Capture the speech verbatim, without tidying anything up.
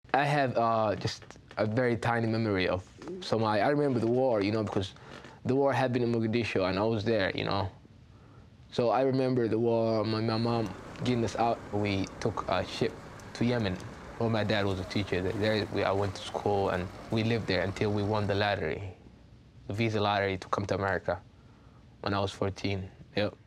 I have uh, just a very tiny memory of Somalia. I remember the war, you know, because the war happened in Mogadishu, and I was there, you know. So I remember the war, my, my mom getting us out. We took a ship to Yemen. Well, my dad was a teacher. There we, I went to school, and we lived there until we won the lottery, the visa lottery to come to America when I was fourteen. Yep.